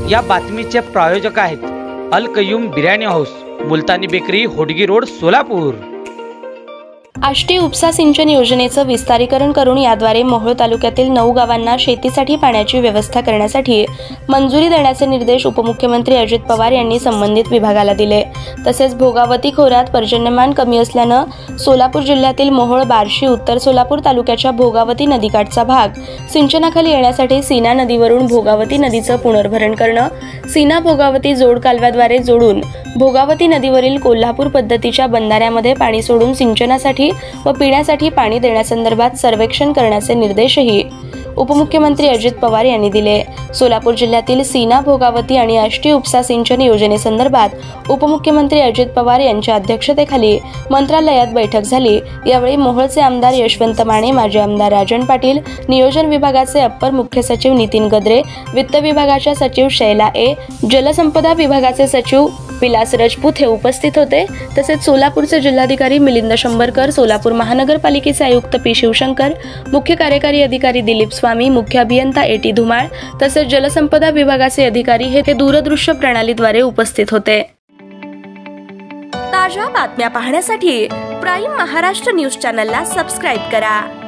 या बातमीचे प्रायोजक आहेत Al Qayyum biryani house, Multani bakery, Hodgi road, Solapur. Ashti उपसा सिंचन योजनेचं विस्तारीकरण करून याद्वारे मोहोळ तालुक्यातील 9 गावांना शेतीसाठी पाण्याची व्यवस्था करण्यासाठी मंजुरी देण्याचे निर्देश उपमुख्यमंत्री अजित पवार यांनी संबंधित विभागाला दिले। तसेच भोगावती खोऱ्यात पर्जन्यमान कमी असल्यानं सोलापूर जिल्ह्यातील मोहोळ, बार्शी, उत्तर सोलापूर तालुक्याच्या भोगावती नदीकाठचा भाग सिंचनाखाली येण्यासाठी सीना नदीवरून भोगावती नदीचं पुनर्भरण करणं, सीना भोगावती जोड कालव्याद्वारे जोडून भोगावती नदीवरील कोल्हापूर पद्धतीच्या बंधाऱ्यामध्ये पाणी सोडून सिंचनासाठी व पिण्यासाठी पाणी देण्यासंदर्भात सर्वेक्षण करण्याचे निर्देशही उपमुख्यमंत्री अजित पवार यांनी दिले। सोलापूर जिल्ह्यातील सीना, भोगावती आणि आष्टी उपसा सिंचन योजनेसंदर्भात उपमुख्यमंत्री अजित पवार यांच्या अध्यक्षतेखाली मंत्रालयात बैठक झाली। यावेळी मोहोळचे आमदार यशवंत माने, माजी आमदार राजन पाटील, नियोजन विभागाचे अप्पर मुख्य सचिव नितीन गद्रे, वित्त विभागाच्या सचिव शैला ए, जलसंपदा विभागाचे सचिव विलास राजपूत हे उपस्थित होते। तसेच सोलापूरचे जिल्हाधिकारी मिलिंद शंभरकर, सोलापूर महानगरपालिकेचे आयुक्त पी शिवशंकर, मुख्य कार्यकारी अधिकारी दिलीप स्वामी, मुख्य अभियंता एटी धुमाळ तसेच जलसंपदा विभागाचे अधिकारी हे दूरदृश्य प्रणालीद्वारे उपस्थित होते। ताज्या बातम्या पाहण्यासाठी प्राईम महाराष्ट्र न्यूज चॅनलला सबस्क्राईब करा।